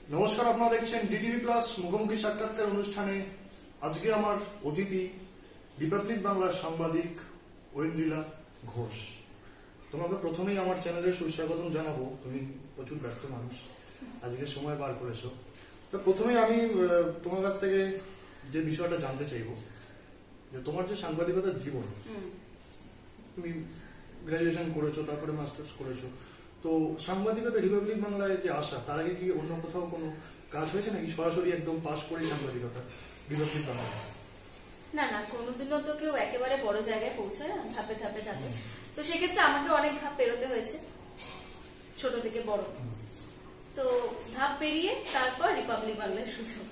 নমস্কার, আপনারা দেখছেন ডিটিভি প্লাস মুখোমুখি সাক্ষাৎকার অনুষ্ঠানে। আজকে আমার অতিথি রিপাবলিক বাংলার সাংবাদিক ঐন্দ্রিলা ঘোষ। তোমাকে প্রথমেই আমার চ্যানেলে সুস্বাগতম জানাবো। তুমি প্রচুর ব্যস্ত মানুষ, আজকে সময় বার করেছো। তো প্রথমেই আমি তোমার কাছ থেকে যে বিষয়টা জানতে চাইবো যে তোমার যে সাংবাদিকতার জীবন, তুমি গ্রাজুয়েশন করেছো, তারপরে মাস্টার্স করেছো, তো সাংবাদিকতা রিপাবলিক বাংলায় যে আসা, তার আগে কি অন্য কোথাও কোনো কাজ হয়েছে নাকি সরাসরি একদম পাস করে সাংবাদিকতা রিপাবলিক বাংলায়? না না, কোনোদিনও তো কেউ একেবারে বড় জায়গায় পৌঁছায় না, ধাপে ধাপে ধাপে। তো সেক্ষেত্রে আমাকে অনেক ধাপ পেরোতে হয়েছে, ছোট থেকে বড়। তো ধাপ পেরিয়ে তারপর রিপাবলিক বাংলার সুযোগ।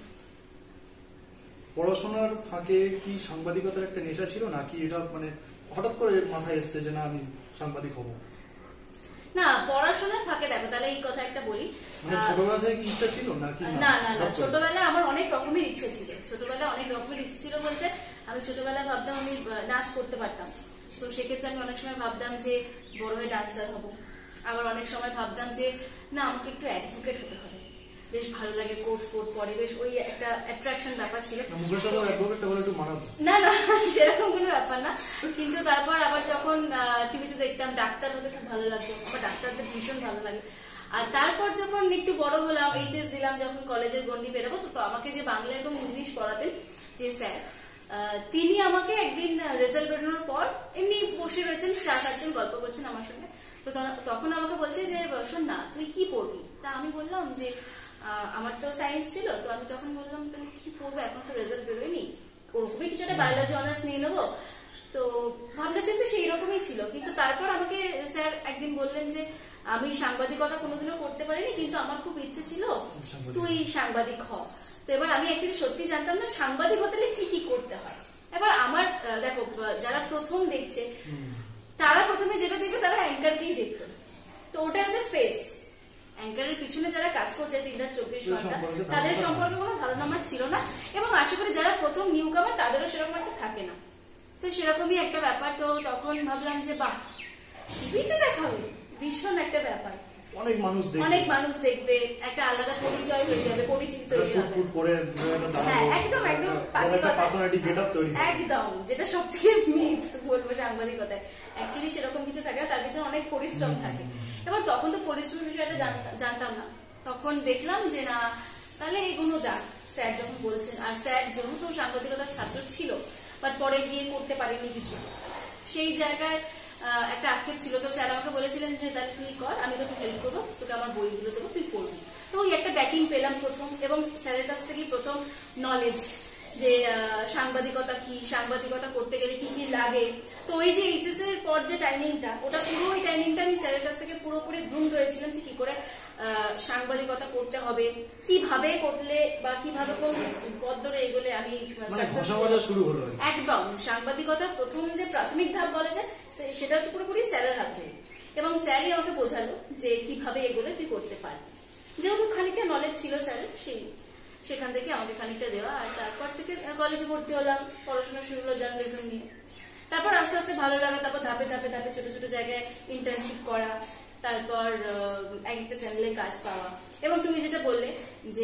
পড়াশোনার ফাঁকে কি সাংবাদিকতার একটা নেশা ছিল, নাকি এটা মানে হঠাৎ করে মাথায় এসছে যে না আমি সাংবাদিক হবো? না, পড়াশোনার ফাঁকে দেখো, তাহলে এই কথা একটা বলি। মানে ছোটবেলা থেকে কি ইচ্ছা ছিল নাকি? না না না, ছোটবেলায় আমার অনেক রকমের ইচ্ছে ছিল। ছোটবেলায় অনেক রকমের ইচ্ছে ছিল বলতে, আমি ছোটবেলায় ভাবতাম আমি নাচ করতে পারতাম। তো সেক্ষেত্রে আমি অনেক সময় ভাবতাম যে বড় হয়ে ডান্সার হবো। আবার অনেক সময় ভাবতাম যে না, আমাকে একটু অ্যাডভোকেট হতে হবে, বেশ ভালো লাগে, কোট ফোট পরে, বেশ ওই একটা অ্যাট্রাকশন ব্যাপার ছিল। না না, সেরকম কোনো ব্যাপার না। কিন্তু তারপর আবার যখন টিভিতে দেখতাম ডাক্তার হতে খুব ভালো লাগতো, আমার ডাক্তারদের ভীষণ ভালো লাগে। আর তারপর যখন একটু বড় হলাম, এইচএস দিলাম, যখন কলেজের গন্ডি বেরোবো, তো আমাকে যে বাংলা এবং ইংলিশ পড়াতেন যে স্যার, তিনি আমাকে একদিন রেজাল্ট বেরোনোর পর এমনি বসে রয়েছেন, চা খাচ্ছেন, গল্প করছেন আমার সঙ্গে। তো তখন আমাকে বলছে যে শোন না, তুই কি পড়বি? তা আমি বললাম যে আমার তো সায়েন্স ছিল। তো আমি তখন বললাম তাহলে কি পড়বো, এখন তো রেজাল্ট বেরোয়নি, ওরকমই কিছু একটা বায়োলজি অনার্স নিয়ে নেবো। তো ভাবনা চিন্তা সেই রকমই ছিল। কিন্তু তারপর আমাকে স্যার একদিন বললেন যে আমি সাংবাদিকতা কোনোদিনও করতে পারিনি, কিন্তু আমার খুব ইচ্ছে ছিল তুই সাংবাদিক হ। তো এবার আমি অ্যাকচুয়ালি সত্যি জানতাম না সাংবাদিক হতে কি কি করতে হয়। এবার আমার দেখো, যারা প্রথম দেখছে তারা প্রথমে যেটা দেখবে তারা অ্যাঙ্কারকেই দেখতো। তো ওটা হচ্ছে ফেস। অ্যাঙ্কারের পিছনে যারা কাজ করছে 3-24 ঘন্টা, তাদের সম্পর্কে কোনো ধারণা আমার ছিল না। এবং আশা করি যারা প্রথম নিউ কামার তাদেরও সেরকম একটা থাকে না। তো সেরকমই একটা ব্যাপার। তো তখন ভাবলাম যে বাহ, টিভিতে দেখাবে, ভীষণ একটা ব্যাপার, অনেক মানুষ দেখবে, একটা আলাদা পরিচয় হয়ে যাবে, পরিচিত হয়ে যাবে। হ্যাঁ, একদম একদম একদম, যেটা সব থেকে মিথ বলবো সাংবাদিকতায়। অ্যাকচুয়ালি সেরকম কিছু থাকে না, তার পিছনে অনেক পরিশ্রম থাকে। এবার তখন তো পরিশ্রমের বিষয়টা জানতাম না। তখন দেখলাম যে না, তাহলে এগুলো যাক, স্যার যখন বলছেন। আর স্যার যেহেতু সাংবাদিকতার ছাত্র ছিল, বাট পরে গিয়ে করতে পারেনি কিছু, সেই জায়গায় একটা আক্ষেপ ছিল। তো স্যার আমাকে বলেছিলেন যে তাহলে তুই কর, আমি তোকে হেল্প করবো, তোকে আমার বইগুলো দেবো, তুই পড়বি। তো ওই একটা ব্যাকিং পেলাম প্রথম, এবং স্যারের কাছ থেকেই প্রথম নলেজ যে সাংবাদিকতা কি, সাংবাদিকতা করতে গেলে কি কি লাগে। তো ওই যে এইচএস এর পর যে টাইমিংটা, ওটা পুরো ওই টাইমিংটা আমি স্যারের কাছ থেকে পুরোপুরি ধুম রয়েছিলাম যে কি করে সাংবাদিকতা করতে হবে, কিভাবে করলে বা কিভাবে কোন পথ ধরে এগোলে আমি শুরু হলো। একদম সাংবাদিকতা প্রথম যে প্রাথমিক ধাপ বলা যায় সেটা তো পুরোপুরি স্যারের হাত ধরে। এবং স্যারই আমাকে বোঝালো যে কিভাবে এগোলে তুই করতে পারবি। যেহেতু খানিকটা নলেজ ছিল স্যারের, সেখান থেকে আমাকে খানিকটা দেওয়া। আর তারপর থেকে কলেজে ভর্তি হলাম, পড়াশোনা শুরু হলো জার্নালিজম নিয়ে। তারপর আস্তে আস্তে ভালো লাগা, তারপর ধাপে ধাপে ধাপে ছোট ছোট জায়গায় ইন্টার্নশিপ করা, তারপর এক একটা চ্যানেলে কাজ পাওয়া। এবং তুমি যেটা বললে যে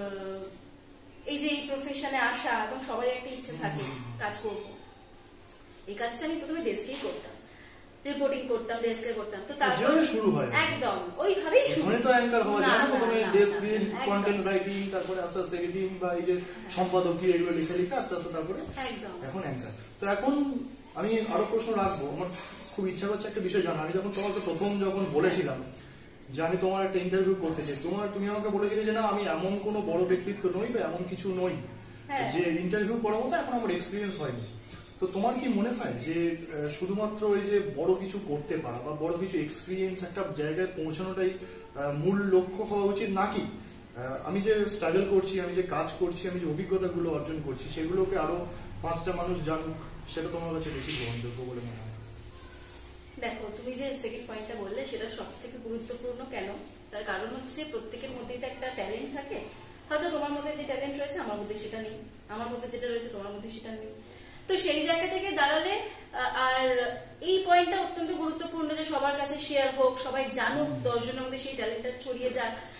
এই যে এই প্রফেশনে আসা, এবং সবারই একটা ইচ্ছে থাকে কাজ করব, এই কাজটা আমি প্রথমে ডেস্কেই করতাম, রিপোর্টিং করতাম, ডেস্কে করতাম। তো তারপরে শুরু হয় একদম ওইভাবেই শুরু। মানে তো অ্যাঙ্কার হওয়া যায় না, প্রথমে ডেস্ক দিয়ে কন্টেন্ট রাইটিং, তারপরে আস্তে আস্তে এডিটিং বা এই যে সম্পাদকীয়, এগুলো লিখে লিখে আস্তে আস্তে তারপরে এখন অ্যাঙ্কার। তো এখন আমি আরো প্রশ্ন রাখবো, আমার খুব ইচ্ছা করছে একটা বিষয় জানা। আমি যখন তোমাকে প্রথম বলেছিলাম যে আমি তোমার একটা ইন্টারভিউ করতে চাই, তুমি আমাকে বলেছিলে যে না আমি এমন কোনো বড় ব্যক্তিত্ব নই বা এমন কিছু নই যে ইন্টারভিউ করার মতো এখন আমার এক্সপিরিয়েন্স হয়নি। তো তোমার কি মনে হয় যে শুধুমাত্র ওই যে বড় কিছু করতে পারা বা বড় কিছু এক্সপিরিয়েন্স একটা জায়গায় পৌঁছানোটাই মূল লক্ষ্য হওয়া উচিত, নাকি আমি যে স্ট্রাগল করছি, আমি যে কাজ করছি, আমি যে অভিজ্ঞতাগুলো অর্জন করছি, সেগুলোকে আরো 5টা মানুষ জানুক, সেটা তোমার কাছে বেশি গ্রহণযোগ্য বলে মনে হয়? দেখো, তুমি যে সেকেন্ড পয়েন্টটা বললে সেটা সব থেকে গুরুত্বপূর্ণ। কেন? তার কারণ হচ্ছে প্রত্যেকের মধ্যেই তো একটা ট্যালেন্ট থাকে। হয়তো তোমার মধ্যে যে ট্যালেন্ট রয়েছে আমার মধ্যে সেটা নেই, আমার মধ্যে যেটা রয়েছে তোমার মধ্যে সেটা নেই। তো সেই জায়গা থেকে দাঁড়ালে, আর এই পয়েন্টটা অত্যন্ত গুরুত্বপূর্ণ যে সবার কাছে শেয়ার হোক, সবাই জানুক, 10 জনের মধ্যে সেই ট্যালেন্টটা ছড়িয়ে যাক।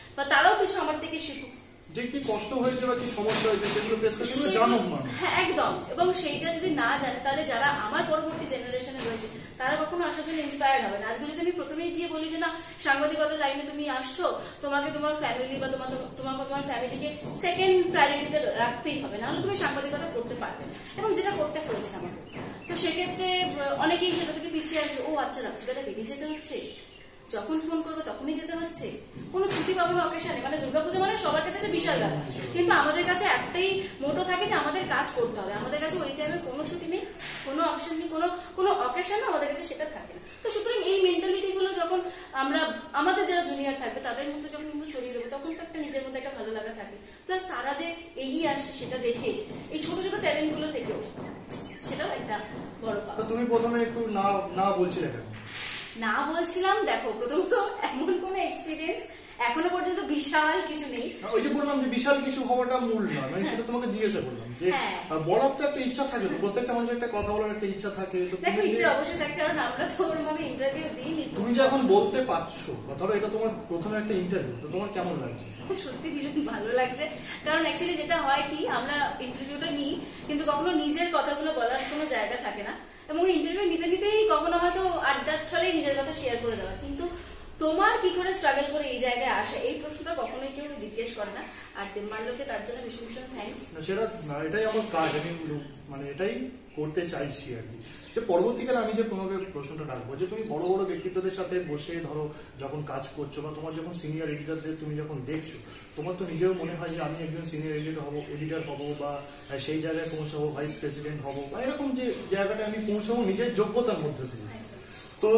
বা তারাও কিছু আমার থেকে শিখুক। যে কি কষ্ট হয়েছে বা কি সমস্যা হয়েছে সেগুলো ফেস করতে সেগুলো জানুক মানুষ। হ্যাঁ একদম। এবং সেইটা যদি না জানে তাহলে যারা আমার পরবর্তী জেনারেশনে রয়েছে তারা কখনো আসার জন্য ইন্সপায়ার্ড হবে না। আজকে যদি আমি প্রথমেই গিয়ে বলি যে না সাংবাদিকতা লাইনে তুমি আসছো, তোমাকে তোমার ফ্যামিলি বা তোমার ফ্যামিলিকে সেকেন্ড প্রায়োরিটিতে রাখতেই হবে, নাহলে তুমি সাংবাদিকতা করতে পারবে না। এবং যেটা করতে হয়েছে আমাকে, তো সেক্ষেত্রে অনেকেই সেটা থেকে পিছিয়ে আসবে। ও আচ্ছা রাত্রিবেলা বেরিয়ে যেতে হচ্ছে, যখন ফোন করবো তখনই যেতে হচ্ছে, কোনো ছুটি পাবো না অকেশনে। মানে দুর্গাপূজা মানে সবার কাছে একটা বিশাল ব্যাপার, কিন্তু আমাদের কাছে একটাই মোটো থাকে যে আমাদের কাজ করতে হবে। আমাদের কাছে ওই টাইমে কোনো ছুটি নেই, কোনো অকেশন নেই, কোনো অকেশনও আমাদের কাছে সেটা থাকে না। তো সুতরাং এই মেন্টালিটি গুলো যখন আমরা আমাদের যারা জুনিয়র থাকবে তাদের মধ্যে যখন আমরা ছড়িয়ে দেবো, তখন তো একটা নিজের মধ্যে একটা ভালো লাগা থাকে। প্লাস তারা যে এগিয়ে আসছে সেটা দেখে এই ছোট ছোট ট্যালেন্ট গুলো থেকেও সেটাও একটা বড় পাওয়া। তুমি প্রথমে একটু না বলছিলে কেন? না বলছিলাম, দেখো প্রথমত এমন কোন এক্সপিরিয়েন্স এখনো পর্যন্ত বিশাল কিছু নেই। ওই যে বললাম যে বিশাল কিছু হওয়াটা মূল না, মানে সেটা তোমাকে জিজ্ঞাসা করলাম যে বলার তো একটা ইচ্ছা থাকে, প্রত্যেকটা মানুষের একটা কথা বলার একটা ইচ্ছা থাকে। তো দেখো ইচ্ছা অবশ্যই থাকে, কারণ আমরা তো ওরভাবে ইন্টারভিউ দিইনি। তুমি যে এখন বলতে পারছো, ধরো এটা তোমার প্রথমে একটা ইন্টারভিউ, তো তোমার কেমন লাগছে? সত্যি ভীষণ ভালো লাগছে, কারণ অ্যাকচুয়ালি যেটা হয় কি আমরা ইন্টারভিউটা নিই কিন্তু কখনো নিজের কথাগুলো বলার কোনো জায়গা থাকে না, এবং ইন্টারভিউ নিতে নিতেই কখনো হয়তো আড্ডার ছলেই নিজের কথা শেয়ার করে দেওয়া। কিন্তু তোমার কি করে স্ট্রাগল করে এই জায়গায় আসে এই প্রশ্নটা কখনোই কেউ জিজ্ঞেস করে না। আর টেম্বারলোকে তার জন্য ভীষণ ভীষণ থ্যাঙ্কস। সেটা এটাই আমার কাজ, আমি মানে এটাই করতে চাইছি আর কি। যে পরবর্তীকালে আমি যে তোমাকে প্রশ্নটা রাখবো, যে তুমি বড় বড় ব্যক্তিত্বদের সাথে বসে ধরো যখন কাজ করছো বা তোমার যখন সিনিয়র এডিটরদের তুমি যখন দেখছো, তোমার তো নিজেও মনে হয় যে আমি একজন সিনিয়র এডিটর হবো বা সেই জায়গায় পৌঁছাবো, ভাইস প্রেসিডেন্ট হবো বা এরকম যে জায়গাটা আমি পৌঁছাবো নিজের যোগ্যতার মধ্যে দিয়ে। তো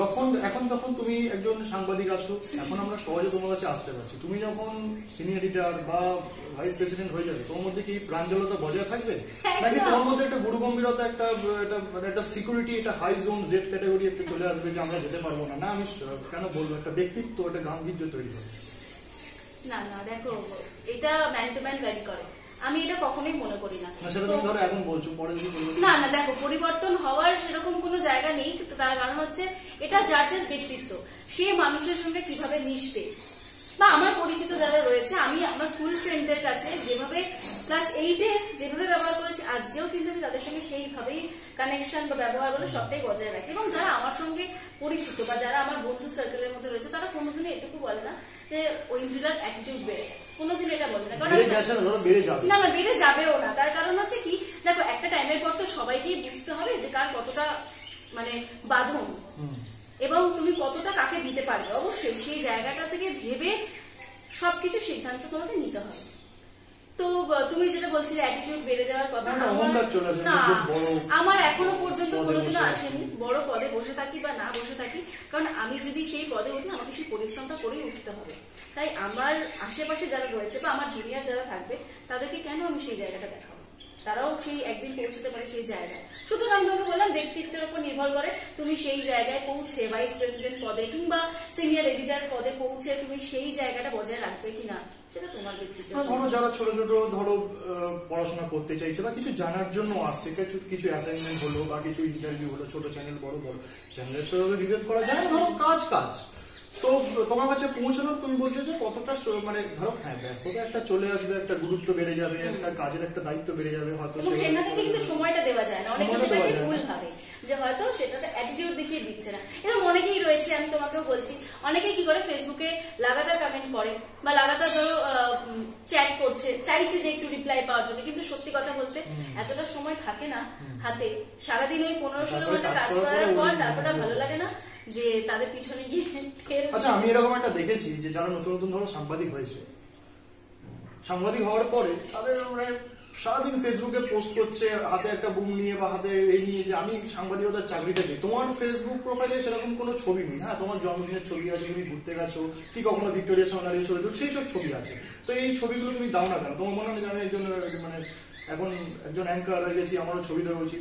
যখন তুমি একজন সাংবাদিক আছো, এখন আমরা সহজে তোমার কাছে আসতে পারছি। তুমি যখন সিনিয়র এডিটর বা ভাইস প্রেসিডেন্ট হয়ে যাবে, তোমার মধ্যে কি প্রাঞ্জলতা বজায় থাকবে, নাকি তোমার মধ্যে একটা গুরু গম্ভীরতা, একটা সিকিউরিটি, একটা হাই জোন জেড ক্যাটাগরি একটা চলে আসবে যে আমরা যেতে পারবো না? না আমি কেন বলবো, একটা ব্যক্তিত্ব, একটা গাম্ভীর্য তৈরি হবে। না না দেখো, এটা ম্যান টু ম্যান ভ্যারি করে, আমি এটা কখনোই মনে করি না। সেটা তুমি ধরো এখন বলছো, পরে না না দেখো, পরিবর্তন হওয়ার সেরকম কোনো জায়গা নেই। তার কারণ হচ্ছে এটা যার যার ব্যক্তিত্ব, সে মানুষের সঙ্গে কিভাবে মিশবে। বা আমার পরিচিত যারা রয়েছে, আমি আমার স্কুল ফ্রেন্ডদের কাছে যেভাবে ক্লাস 8-এ যেভাবে ব্যবহার করেছি, আজকেও কিন্তু আমি তাদের সঙ্গে সেইভাবেই কানেকশন বা ব্যবহার বলে সবটাই বজায় রাখি। এবং যারা আমার সঙ্গে পরিচিত বা যারা আমার বন্ধু সার্কেলের মধ্যে রয়েছে, তারা কোনোদিনই এটুকু বলে না যে ঐন্দ্রিলার অ্যাটিটিউড বেড়ে গেছে, কোনোদিন এটা বলে না। কারণ না না, বেড়ে যাবেও না। তার কারণ হচ্ছে কি, দেখো একটা টাইমের পর তো সবাইকেই বুঝতে হবে যে কার কতটা মানে বাঁধন এবং তুমি কতটা কাকে দিতে পারবে। অবশ্যই সেই জায়গাটা থেকে ভেবে সবকিছু সিদ্ধান্ত তোমাকে নিতে হবে। তো তুমি যেটা বলছিলে অ্যাটিটিউড বেড়ে যাওয়ার কথা, না আমার এখনো পর্যন্ত কোনোদিনও আসেনি। বড় পদে বসে থাকি বা না বসে থাকি, কারণ আমি যদি সেই পদে উঠি আমাকে সেই পরিশ্রমটা করেই উঠতে হবে। তাই আমার আশেপাশে যারা রয়েছে বা আমার জুনিয়র যারা থাকবে, তাদেরকে কেন আমি সেই জায়গাটা দেখাবো, তারাও সেই একদিন পৌঁছতে পারে সেই জায়গায়। সুতরাং আমি তোমাকে বললাম, ব্যক্তিত্বের উপর নির্ভর করে তুমি সেই জায়গায় পৌঁছে ভাইস প্রেসিডেন্ট পদে কিংবা সিনিয়র এডিটর পদে পৌঁছে তুমি সেই জায়গাটা বজায় রাখবে কিনা, সেটা তোমার ব্যক্তিত্ব। ধরো যারা ছোট ছোট ধরো পড়াশোনা করতে চাইছে বা কিছু জানার জন্য আসছে, কিছু অ্যাসাইনমেন্ট হলো বা কিছু ইন্টারভিউ হলো, ছোট চ্যানেল বড় চ্যানেলের তো রিলেট করা যায় না, ধরো কাজ তো তোমার কাছে পৌঁছানোর তুমি বলছো যে কতটা মানে ধরো হ্যাঁ ব্যস্ততা একটা চলে আসবে, একটা গুরুত্ব বেড়ে যাবে, একটা কাজের একটা দায়িত্ব বেড়ে যাবে, হয়তো সেখানে কিন্তু সময়টা দেওয়া যায় না, অনেকে সেটাকে ভুল ভাবে যে হয়তো সেটাতে অ্যাটিটিউড দেখিয়ে দিচ্ছে না। এরকম অনেকেই রয়েছে, আমি তোমাকেও বলছি, অনেকেই কি করে ফেসবুকে লাগাতার কমেন্ট করে বা লাগাতার ধরো চ্যাট করছে, চাইছে যে একটু রিপ্লাই পাওয়ার জন্য, কিন্তু সত্যি কথা বলতে এতটা সময় থাকে না হাতে। সারাদিন ওই 15-16 ঘন্টা কাজ করার পর তারপরটা ভালো লাগে না যে তাদের পিছনে গিয়ে। আচ্ছা আমি এরকম একটা দেখেছি যে যারা নতুন নতুন ধরো সাংবাদিক হয়েছে, সাংবাদিক হওয়ার পরে তাদের মানে সারাদিন ফেসবুকে পোস্ট করছে হাতে একটা বুম নিয়ে বা হাতে এই নিয়ে যে আমি সাংবাদিকতার চাকরিটা দিই। তোমার ফেসবুক প্রোফাইলে সেরকম কোনো ছবি নেই। হ্যাঁ তোমার জন্মদিনের ছবি আছে, তুমি ঘুরতে গেছো কি কখনো ভিক্টোরিয়া সঙ্গে দাঁড়িয়ে ছবি, সেই সব ছবি আছে। তো এই ছবিগুলো তুমি দাও না কেন? তোমার মনে হয় যে আমি একজন মানে এখন একজন অ্যাঙ্কার হয়ে গেছি, আমারও ছবি দেওয়া উচিত?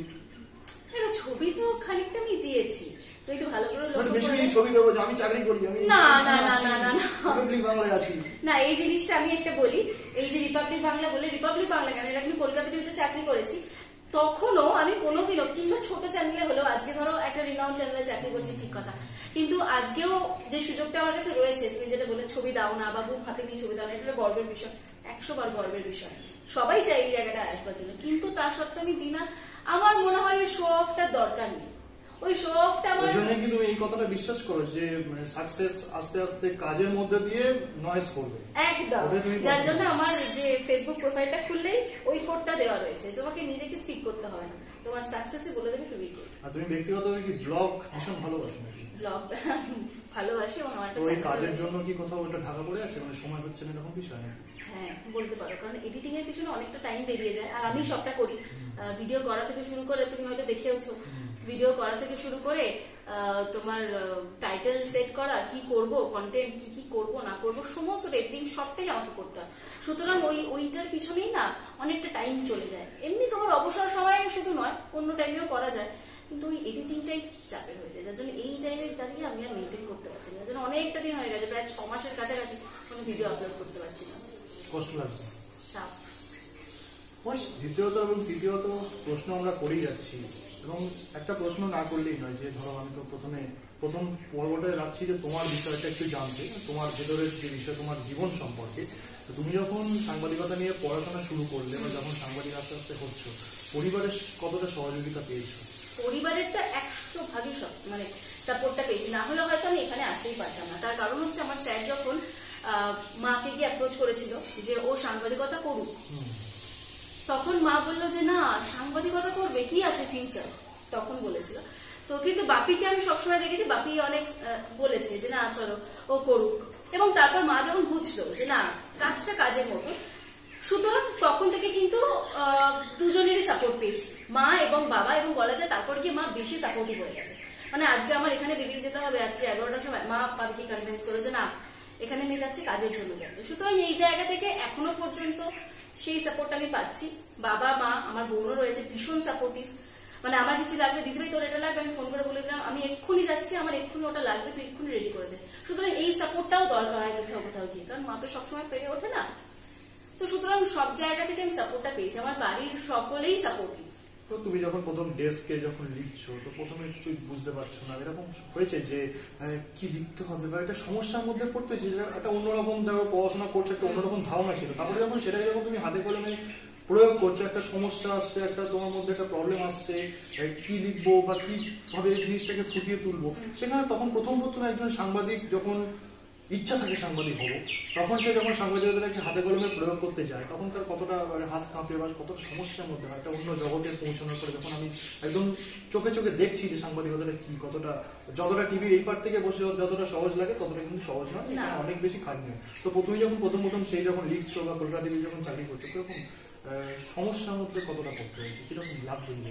ছবি তো খানিকটা আমি দিয়েছি, তো একটু ভালো করে ছবি দেবো যে আমি চাকরি করি, আমি না না না না না রিপাবলিক বাংলায় আছি না। এই জিনিসটা আমি একটা বলি, এই যে রিপাবলিক বাংলা বলে, রিপাবলিক বাংলা কেন, এটা আমি কলকাতা টিভিতে চাকরি করেছি। তখনও আমি কোনোদিনও, কিংবা ছোট চ্যানেলে হলেও, আজকে ধরো একটা রিনাউন্ড চ্যানেলে চাকরি করছি ঠিক কথা, কিন্তু আজকেও যে সুযোগটা আমার কাছে রয়েছে, তুমি যেটা বলে ছবি দাও না বা বুক হাতে নিয়ে ছবি দাও না, এটা গর্বের বিষয়, 100 বার গর্বের বিষয়। সবাই চাই এই জায়গাটা আসবার জন্য, কিন্তু তার সত্ত্বেও আমি দিই না। আমার মনে হয় ওই শো অফটার দরকার নেই। ওই শো অফটা আমার, ওই জন্য কি তুমি এই কথাটা বিশ্বাস করো যে সাকসেস আস্তে আস্তে কাজের মধ্যে দিয়ে নয়েজ করবে? একদম। যার জন্য আমার যে ফেসবুক প্রোফাইলটা খুললেই ওই কোডটা দেওয়া রয়েছে, তোমাকে নিজেকে স্পিক করতে হবে না, তোমার সাকসেসই বলে দেবে তুমি কি। আর তুমি ব্যক্তিগতভাবে কি ব্লগ ভীষণ ভালোবাসো নাকি? ব্লগ ভালোবাসি, এবং আমার ওই কাজের জন্য কি কোথাও ওটা ঢাকা পড়ে আছে, মানে সময় হচ্ছে না এরকম বিষয় নাকি? হ্যাঁ বলতে পারো, কারণ এডিটিং এর পিছনে অনেকটা টাইম বেরিয়ে যায়, আর আমি সবটা করি। ভিডিও করা থেকে শুরু করে, তুমি হয়তো দেখেওছো, ভিডিও করা থেকে শুরু করে তোমার টাইটেল সেট করা, কি করব, কন্টেন্ট কি করব না করব, সমস্ত এডিটিং সবটাই আমাকে করতে হয়। সুতরাং ওইটার পিছনেই না অনেকটা টাইম চলে যায়। এমনি তোমার অবসর সময় শুধু নয়, অন্য টাইমেও করা যায়, কিন্তু ওই এডিটিংটাই চাপের হয়ে যায়, যার জন্য এই টাইমে দাঁড়িয়ে আমি আর মেনটেন করতে পারছি না। যার জন্য অনেকটা দিন হয়ে গেছে, প্রায় 6 মাসের কাছাকাছি কোনো ভিডিও আপলোড করতে পারছি না। কষ্ট লাগছে? চাপ। দ্বিতীয়ত এবং তৃতীয়ত প্রশ্ন আমরা করেই যাচ্ছি, এবং একটা প্রশ্ন না করলেই নয়, যে ধরো আমি তো প্রথম পর্বটা রাখছি যে তোমার বিষয়টা একটু জানতে, তোমার ভেতরের যে বিষয়, তোমার জীবন সম্পর্কে। তুমি যখন সাংবাদিকতা নিয়ে পড়াশোনা শুরু করলে বা যখন সাংবাদিক আস্তে আস্তে হচ্ছ, পরিবারের কতটা সহযোগিতা পেয়েছো? পরিবারেরটা 100 ভাগই মানে সাপোর্টটা পেয়েছি, না হলে হয়তো আমি এখানে আসতেই পারতাম না। তার কারণ হচ্ছে আমার স্যার যখন মাকে গিয়ে অ্যাপ্রোচ করেছিল যে ও সাংবাদিকতা করুক, তখন মা বললো যে না, সাংবাদিকতা করবে, কি আছে ফিউচার, তখন বলেছিল। তো কিন্তু বাপিকে আমি সবসময় দেখেছি, বাপি অনেক বলেছে যে না চলো ও করুক, এবং তারপর মা যখন বুঝলো যে না, কাজটা কাজের মতো, সুতরাং তখন থেকে কিন্তু দুজনেরই সাপোর্ট পেয়েছি, মা এবং বাবা, এবং বলা যায় তারপর গিয়ে মা বেশি সাপোর্টিভ হয়ে গেছে। মানে আজকে আমার এখানে বেরিয়ে যেতে হবে রাত্রি 11টার সময়, মা বাবাকে কনভিন্স করেছে না, এখানে মেয়ে যাচ্ছে, কাজের জন্য যাচ্ছে। সুতরাং এই জায়গা থেকে এখনো পর্যন্ত সেই সাপোর্টটা আমি পাচ্ছি। বাবা, মা, আমার বোনও রয়েছে ভীষণ সাপোর্টিভ। মানে আমার কিছু লাগবে, দিদিভাই তোর এটা লাগবে, আমি ফোন করে বলে দিলাম আমি এক্ষুনি যাচ্ছি, আমার এক্ষুনি ওটা লাগবে, তুই এক্ষুনি রেডি করে দে। সুতরাং এই সাপোর্টটাও দরকার হয় কোথাও কোথাও গিয়ে, কারণ মা তো সবসময় পেরে ওঠে না। তো সুতরাং সব জায়গা থেকে আমি সাপোর্টটা পেয়েছি, আমার বাড়ির সকলেই সাপোর্টিভ। তো তুমি যখন প্রথম ডেস্কে যখন লিখছো, তো প্রথমে কিছু বুঝতে পারছো না, এরকম হয়েছে যে কি লিখতে হবে বা একটা সমস্যার মধ্যে পড়তেছে, একটা অন্যরকম দেখো পড়াশোনা করছো, একটা অন্যরকম ধারণা ছিল, তারপরে যখন সেটাকে যখন তুমি হাতে কলমে প্রয়োগ করছো, একটা সমস্যা আসছে, একটা তোমার মধ্যে একটা প্রবলেম আসছে, কি লিখবো বা কিভাবে এই জিনিসটাকে ফুটিয়ে তুলবো, সেখানে তখন প্রথম একজন সাংবাদিক যখন ইচ্ছা থাকে সাংবাদিক হবো, তখন সে যখন সাংবাদিকতাকে হাতে কলমে প্রয়োগ করতে যায়, তখন তার কতটা হাত কাঁপে বা কতটা সমস্যার মধ্যে হয়। একটা অন্য জগতে পৌঁছানোর পরে যখন আমি একদম চোখে চোখে দেখছি যে সাংবাদিকতাটা কি, যতটা টিভির এই পার থেকে বসে যতটা সহজ লাগে, ততটা কিন্তু সহজ নয়, অনেক বেশি খাটনি। তো প্রথমে যখন প্রথম সেই যখন লিখছো বা কলকাতা টিভি যখন চাকরি করছো, কিরকম সমস্যার মধ্যে কতটা করতে হয়েছে, কিরকম লাভ দিলে?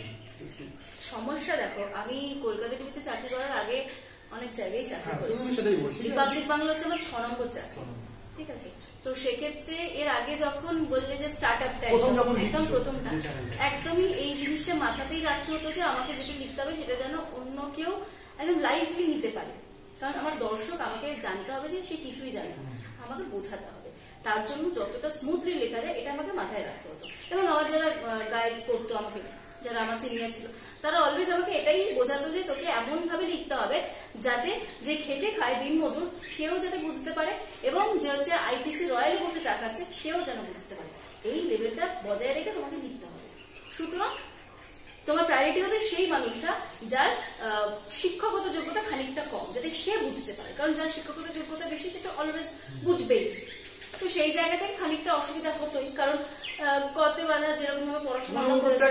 সমস্যা দেখো, আমি কলকাতা টিভিতে চাকরি করার আগে অনেক জায়গায় চাকরি করেছি। সেটাই বলছি, রিপাবলিক বাংলা হচ্ছে আমার 6 নম্বর চাকরি, ঠিক আছে। তো সেক্ষেত্রে এর আগে যখন বললে যে স্টার্ট আপটা একদম প্রথমটা, একদমই এই জিনিসটা মাথাতেই রাখতে হতো যে আমাকে যেটা লিখতে হবে সেটা যেন অন্য কেউ একদম লাইভলি নিতে পারে, কারণ আমার দর্শক আমাকে জানতে হবে যে সে কিছুই জানে না, আমাকে বোঝাতে হবে। তার জন্য যতটা স্মুথলি লেখা যায় এটা আমাকে মাথায় রাখতে হতো। এবং আমার যারা গাইড করতো আমাকে, যারা আমার সিনিয়র ছিল, তারা অলওয়েজ আমাকে এটাই বোঝাতো যে তোকে এমন ভাবে লিখতে হবে যাতে যে খেটে খায় দিন মজুর সেও যাতে বুঝতে পারে, এবং যে হচ্ছে আইপিসি রয়্যালে বসে চা খাচ্ছে সেও যেন বুঝতে পারে। এই লেভেলটা বজায় রেখে তোমাকে লিখতে হবে। সুতরাং তোমার প্রায়োরিটি হবে সেই মানুষটা যার শিক্ষাগত যোগ্যতা খানিকটা কম, যাতে সে বুঝতে পারে, কারণ যার শিক্ষাগত যোগ্যতা বেশি সেটা অলওয়েজ বুঝবেই। তো সেই জায়গা থেকে খানিকটা অসুবিধা হতোই, কারণ কত বেলা যেরকম ভাবে পড়াশোনা করেছি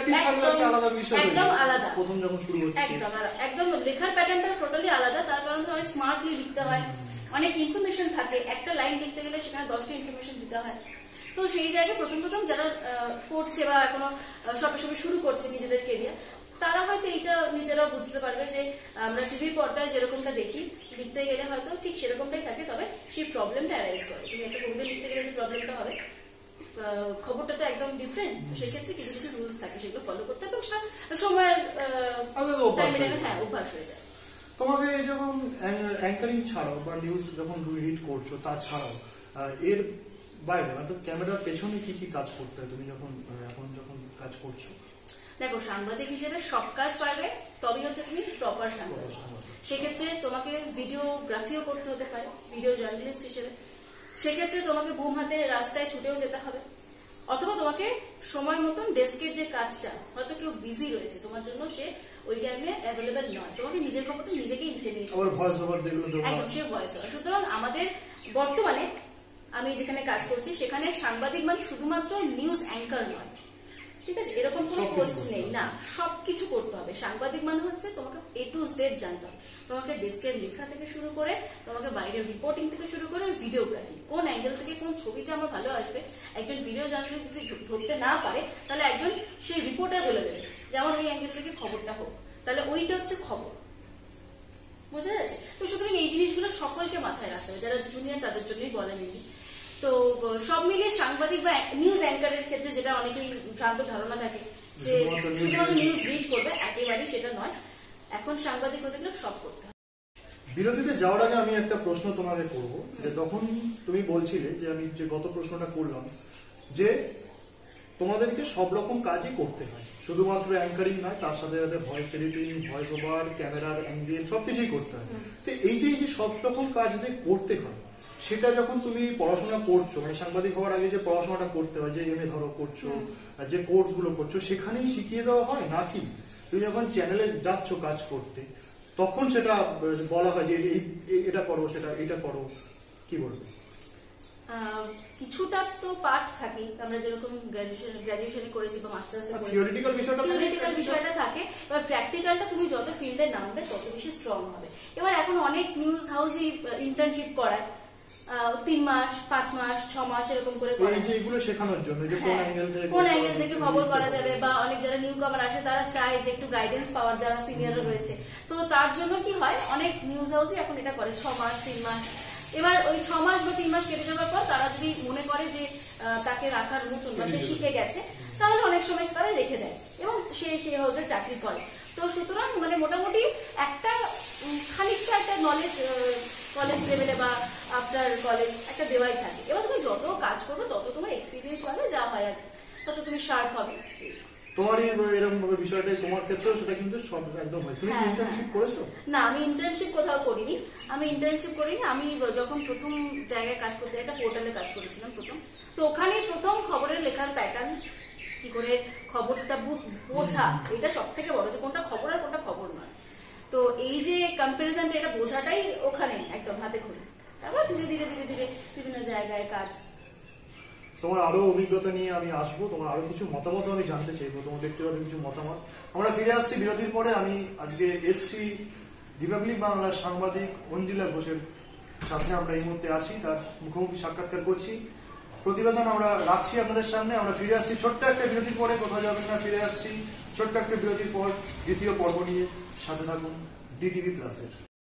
একদম আলাদা, একদম লেখার প্যাটার্নটা টোটালি আলাদা। তার কারণ অনেক স্মার্টলি লিখতে হয়, অনেক ইনফরমেশন থাকে, একটা লাইন লিখতে গেলে সেখানে 10টা ইনফরমেশন দিতে হয়। তো সেই জায়গায় প্রথম যারা পড়ছে বা এখনো সবে শুরু করছে নিজেদের কেরিয়ার, তারা হয়তো এইটা নিজেরাও বুঝতে পারবে যে আমরা টিভির পর্দায় যেরকমটা দেখি, লিখতে গেলে হয়তো ঠিক সেরকমটাই থাকে, তবে সেই প্রবলেমটা অ্যারাইজ করে। তুমি একটা কবিতা লিখতে গেলে যে প্রবলেমটা হবে, খবরটা তো একদম ডিফারেন্ট। তো সেক্ষেত্রে কিছু কিছু রুলস থাকে, সেগুলো ফলো করতে হবে, সময়ের অভ্যাস হয়ে যায়। তোমাকে যখন অ্যাঙ্কারিং ছাড়াও বা নিউজ যখন রিড করছো, তাছাড়াও এর বাইরে অর্থাৎ ক্যামেরার পেছনে কি কি কাজ করতে হয় তুমি যখন কাজ করছো? দেখো, সাংবাদিক হিসেবে সব কাজ পারবে, তবেই হচ্ছে তুমি প্রপার সাংবাদিক। সেক্ষেত্রে তোমাকে ভিডিওগ্রাফিও করতে হতে পারে, ভিডিও জার্নালিস্ট হিসেবে। সেক্ষেত্রে তোমাকে বুম হাতে রাস্তায় ছুটেও যেতে হবে, অথবা তোমাকে সময় মতন ডেস্কের যে কাজটা, হয়তো কেউ বিজি রয়েছে তোমার জন্য, সে ওই টাইমে অ্যাভেলেবেল নয়, তোমাকে নিজের খবরটা নিজেকেই লিখে নিয়ে একদম সে ভয়েস ওভার। সুতরাং আমাদের বর্তমানে আমি যেখানে কাজ করছি সেখানে সাংবাদিক মানে শুধুমাত্র নিউজ অ্যাঙ্কার নয়, ঠিক আছে, এরকম কোনো পোস্ট নেই, না, সবকিছু করতে হবে। সাংবাদিক মানে হচ্ছে তোমাকে A to Z জানতে হবে, তোমাকে ডেস্কের লেখা থেকে শুরু করে, তোমাকে বাইরের রিপোর্টিং থেকে শুরু করে ভিডিওগ্রাফি, কোন অ্যাঙ্গেল থেকে কোন ছবিটা আমার ভালো আসবে। একজন ভিডিও জার্নালিস্ট যদি ধরতে না পারে, তাহলে একজন সেই রিপোর্টার বলে দেবে যে আমার ওই অ্যাঙ্গেল থেকে খবরটা হোক, তাহলে ওইটা হচ্ছে খবর, বোঝা যাচ্ছে? তো সুতরাং এই জিনিসগুলো সকলকে মাথায় রাখতে হবে, যারা জুনিয়র তাদের জন্যই বলেন। তো সব মিলিয়ে সাংবাদিক বা নিউজ অ্যাঙ্কারের ক্ষেত্রে যেটা অনেকেই ভ্রান্ত ধারণা থাকে যে শুধুমাত্র নিউজ রিড করবে, একেবারেই সেটা নয়। এখন সাংবাদিক হতে গেলে সব করতে হবে। বিরতিতে যাওয়ার আগে আমি একটা প্রশ্ন তোমাকে করবো, যে তখন তুমি বলছিলে যে আমি যে গত প্রশ্নটা করলাম, যে তোমাদেরকে সব রকম কাজই করতে হয়, শুধুমাত্র অ্যাঙ্কারিং নয়, তার সাথে সাথে ভয়েস এডিটিং, ভয়েস ওভার, ক্যামেরার অ্যাঙ্গেল সবকিছুই করতে হয়। তো এই যে সব রকম কাজ যে করতে হয়, সেটা যখন তুমি পড়াশোনা করছো, মানে সাংবাদিক হওয়ার আগে যে পড়াশোনাটা করতে হয়, যে এমএ ধরো করছো, যে কোর্স গুলো করছো, সেখানেই শিখিয়ে দেওয়া হয় নাকি তুমি যখন চ্যানেলে যাচ্ছ কাজ করতে তখন সেটা বলা হয় যে এটা করো, সেটা এটা করো, কি বলবো? কিছুটা তো পার্ট থাকে, আমরা যেরকম গ্র্যাজুয়েশনে করেছি বা মাস্টার্সে করেছি, থিওরিটিক্যাল বিষয়টা থাকে। এবার প্র্যাকটিক্যালটা তুমি যত ফিল্ডে নামবে তত বেশি স্ট্রং হবে। এবার এখন অনেক নিউজ হাউসই ইন্টার্নশিপ করায় 3 মাস, 5 মাস, 6 মাস এরকম করে করায়, এগুলো শেখানোর জন্য যে কোন অ্যাঙ্গেল থেকে খবর করা যাবে, বা অনেক যারা নিউ কমার আসে তারা চায় যে একটু গাইডেন্স পাওয়ার, যারা সিনিয়র রয়েছে। তো তার জন্য কি হয়, অনেক নিউজ হাউসই এখন এটা করে 6 মাস, 3 মাস। এবার ওই 6 মাস বা 3 মাস কেটে যাওয়ার পর তারা যদি মনে করে যে তাকে রাখার মতন বা সে শিখে গেছে, তাহলে অনেক সময় তারা রেখে দেয় এবং সে হাউসে চাকরি করে। তো সুতরাং মানে মোটামুটি একটা খানিকটা একটা নলেজ কলেজ লেভেলে বা আফটার কলেজ একটা দেওয়াই থাকে। এবার তুমি যত কাজ করবে তত তোমার এক্সপিরিয়েন্স পাবে, যা হয় আর তত তুমি শার্প হবে। তোমার এরকম ভাবে বিষয়টা তোমার ক্ষেত্রেও সেটা কিন্তু সব একদম হয়। তুমি ইন্টার্নশিপ করেছো? না, আমি ইন্টার্নশিপ কোথাও করিনি। আমি যখন প্রথম জায়গায় কাজ করতে, একটা পোর্টালে কাজ করেছিলাম প্রথম, তো ওখানে প্রথম খবরের লেখার প্যাটার্ন, কি করে খবরটা বোঝা, এটা সব থেকে বড়, যে কোনটা খবর আর কোনটা খবর নয়। তো এই যে কম্পারিজনটা, এটা বোঝাটাই ওখানে একদম হাতে খড়ি। তারপর ধীরে ধীরে ধীরে ধীরে বিভিন্ন জায়গায় কাজ। তোমার আরো অভিজ্ঞতা নিয়ে আমি আসবো, তোমার আরো কিছু মতামত আমি জানতে চাইবো, তোমার ব্যক্তিগত কিছু মতামত। আমরা ফিরে আসছি বিরতির পরে। আমি আজকে এসছি রিপাবলিক বাংলার সাংবাদিক অঞ্জিলা ঘোষের সাথে, আমরা এই মুহূর্তে আছি, তার মুখোমুখি সাক্ষাৎকার করছি, প্রতিবেদন আমরা রাখছি আপনাদের সামনে। আমরা ফিরে আসছি ছোট্ট একটা বিরতির পরে, কোথাও যাবেন না, ফিরে আসছি ছোট্ট একটা বিরতির পর দ্বিতীয় পর্ব নিয়ে। সাথে থাকুন ডিটিভি প্লাসের।